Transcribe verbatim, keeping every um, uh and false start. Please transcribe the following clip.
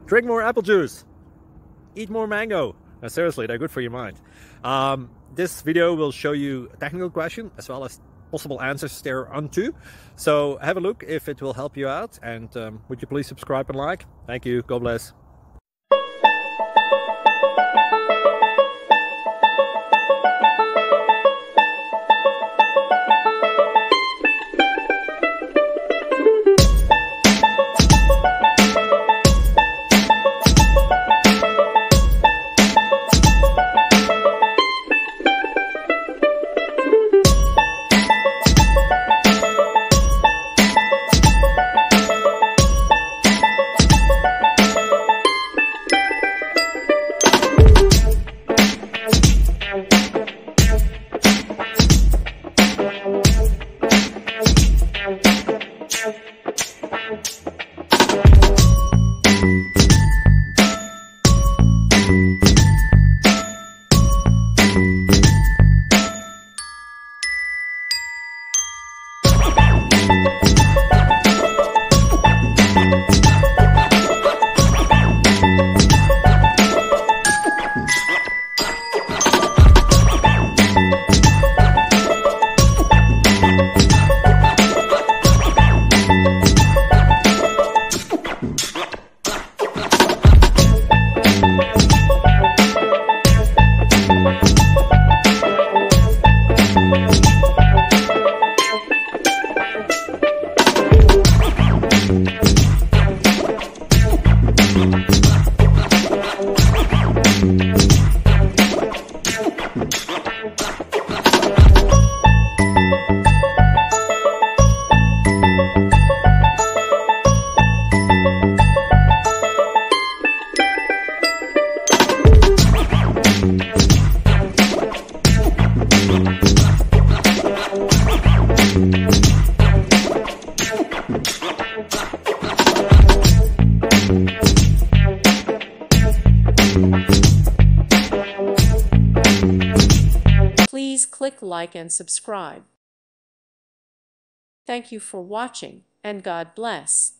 Drink more apple juice. Eat more mango. Now, seriously, they're good for your mind. Um, this video will show you a technical question as well as possible answers thereunto. So have a look if it will help you out. And um, would you please subscribe and like? Thank you. God bless. Please click like and subscribe. Thank you for watching, and God bless.